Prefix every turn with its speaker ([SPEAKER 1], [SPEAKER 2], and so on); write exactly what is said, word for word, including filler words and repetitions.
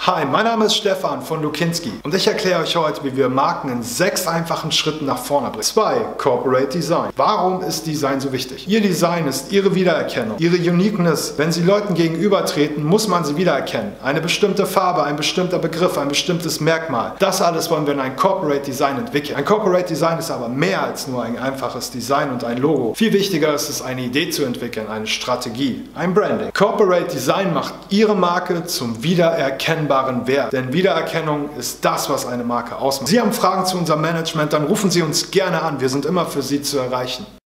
[SPEAKER 1] Hi, mein Name ist Stefan von Lukinski und ich erkläre euch heute, wie wir Marken in sechs einfachen Schritten nach vorne bringen. zwei. Corporate Design. Warum ist Design so wichtig? Ihr Design ist Ihre Wiedererkennung, Ihre Uniqueness. Wenn Sie Leuten gegenübertreten, muss man sie wiedererkennen. Eine bestimmte Farbe, ein bestimmter Begriff, ein bestimmtes Merkmal. Das alles wollen wir in ein Corporate Design entwickeln. Ein Corporate Design ist aber mehr als nur ein einfaches Design und ein Logo. Viel wichtiger ist es, eine Idee zu entwickeln, eine Strategie, ein Branding. Corporate Design macht Ihre Marke zum wiedererkennbaren Wert. Denn Wiedererkennung ist das, was eine Marke ausmacht. Sie haben Fragen zu unserem Management, dann rufen Sie uns gerne an. Wir sind immer für Sie zu erreichen.